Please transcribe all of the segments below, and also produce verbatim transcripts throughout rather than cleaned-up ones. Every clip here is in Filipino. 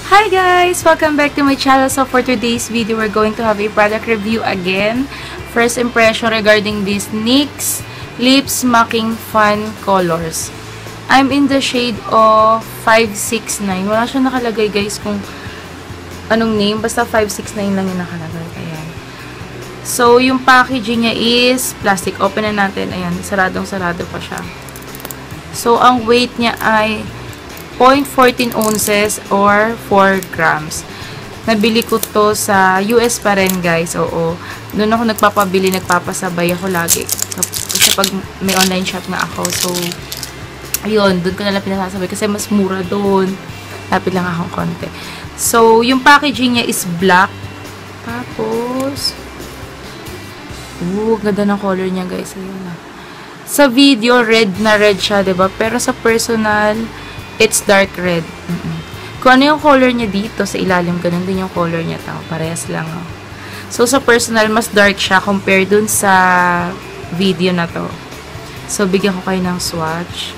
Hi guys! Welcome back to my channel. So for today's video, we're going to have a product review again. First impression regarding this NYX Lip Smacking Fun Colors. I'm in the shade of five six nine. Wala siya nakalagay guys kung anong name. Basta five six nine lang yung nakalagay. Ayan. So yung packaging niya is plastic. Open na natin. Ayan. Saradong sarado pa siya. So ang weight niya ay zero point one four ounces or four grams. Nabili ko to sa U S pa rin guys. Oo. Doon ako nagpapabili, nagpapasabay ako lagi. Kasi pag may online shop na ako. So, ayun. Doon ko nalang pinasasabay kasi mas mura doon. Lapit lang akong konti. So, yung packaging niya is black. Tapos, oo, ganda ng color niya guys. Ayun na. Sa video, red na red siya, diba? Pero sa personal, it's dark red. Mm -mm. Kung ano yung color niya dito, sa ilalim, ganun din yung color niya. Tao. Parehas lang. Oh. So, sa personal, mas dark siya compared dun sa video na to. So, bigyan ko kayo ng swatch.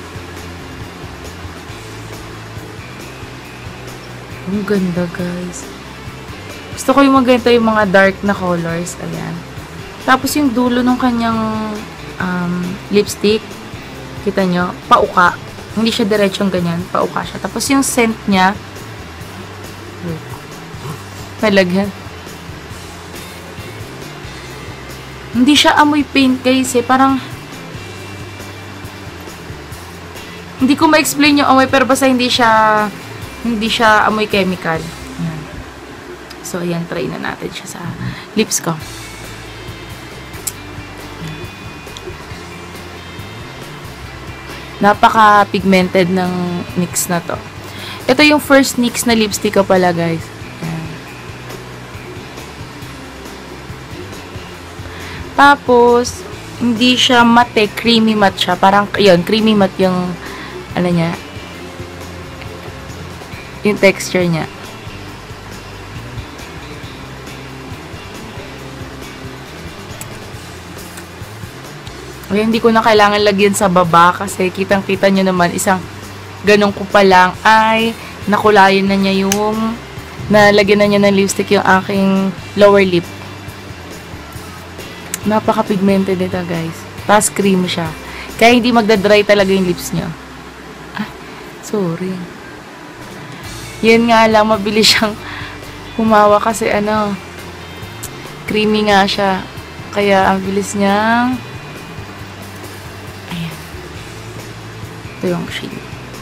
Ang ganda, guys. Gusto ko yung maganda yung mga dark na colors. Ayan. Tapos, yung dulo ng kanyang um, lipstick, kita nyo, pauka. Hindi siya diretsong ganyan. Pauka siya. Tapos yung scent niya, malagyan. Hindi siya amoy paint guys eh. Parang, hindi ko ma-explain yung amoy, pero basta hindi siya, hindi siya amoy chemical. Ayan. So, ayan. Try na natin siya sa lips ko. Napaka-pigmented ng NYX na to. Ito yung first NYX na lipstick ko pala, guys. Ayan. Tapos, hindi siya matte, creamy matte siya. Parang, yun, creamy matte yung, ano niya, yung texture niya. Ay, hindi ko na kailangan lagyan sa baba kasi kitang-kita nyo naman isang ganun ko pa lang ay nakulayan na niya yung nalagyan na niya ng lipstick yung aking lower lip. Napaka-pigmented nito guys. Tapos cream siya. Kaya hindi magdadry talaga yung lips nyo. Ah, sorry. Yun nga lang, mabilis siyang humawa kasi ano, creamy nga siya. Kaya ang bilis niyang ito yung shade.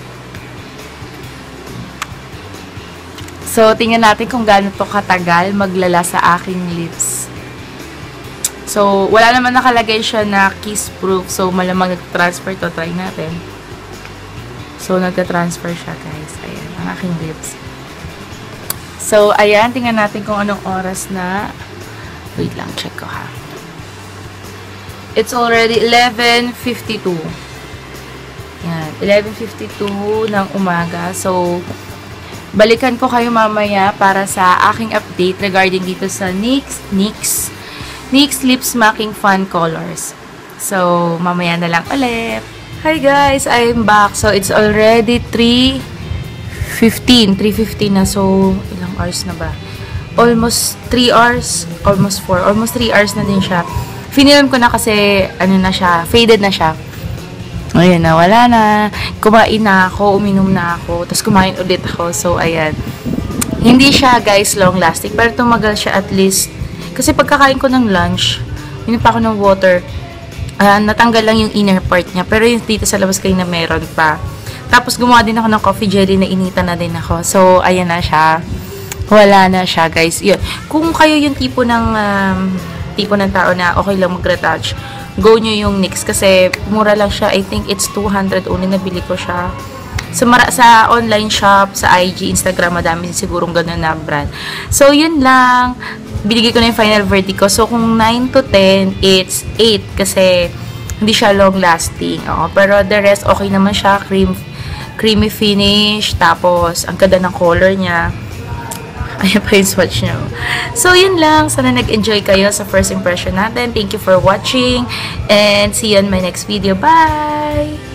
So, tingnan natin kung gaano to katagal maglala sa aking lips. So, wala naman nakalagay siya na kiss proof. So, malamang nag-transfer to. Try natin. So, nag-transfer siya guys. Ayan, ang aking lips. So, ayan. Tingnan natin kung anong oras na. Wait lang, check ko ha. It's already eleven fifty-two. Yan, eleven fifty-two ng umaga. So, balikan ko kayo mamaya para sa aking update regarding dito sa NYX, NYX, NYX Lip Smacking Fun Colors. So, mamaya na lang ulit. Hi guys, I'm back. So, it's already three fifteen. three fifteen na. So, ilang hours na ba? Almost three hours. Almost four. Almost three hours na din siya. Finilm ko na kasi, ano na siya, faded na siya. Ayan na, wala na. Kumain na ako, uminom na ako, tapos kumain ulit ako. So, ayan. Hindi siya, guys, long-lasting. Pero tumagal siya at least. Kasi pagkakain ko ng lunch, yun pa ako ng water, uh, natanggal lang yung inner part niya. Pero yung dito sa labas kayo na meron pa. Tapos gumawa din ako ng coffee jelly na inita na din ako. So, ayan na siya. Wala na siya, guys. Yun. Kung kayo yung tipo ng, um, tipo ng tao na okay lang mag-retouch, go nyo yung NYX kasi mura lang siya. I think it's two hundred only. Nabili ko siya. Sa, mara sa online shop, sa I G, Instagram, madami sigurong ganun na brand. So, yun lang. Binigay ko na yung final verdict ko. So, kung nine to ten, it's eight kasi hindi siya long lasting. Oo. Pero the rest, okay naman siya. Cream, creamy finish. Tapos, ang ganda ng color niya. Ayan pa yung swatch nyo. So, yun lang. Sana nag-enjoy kayo sa first impression natin. Thank you for watching. And see you on my next video. Bye!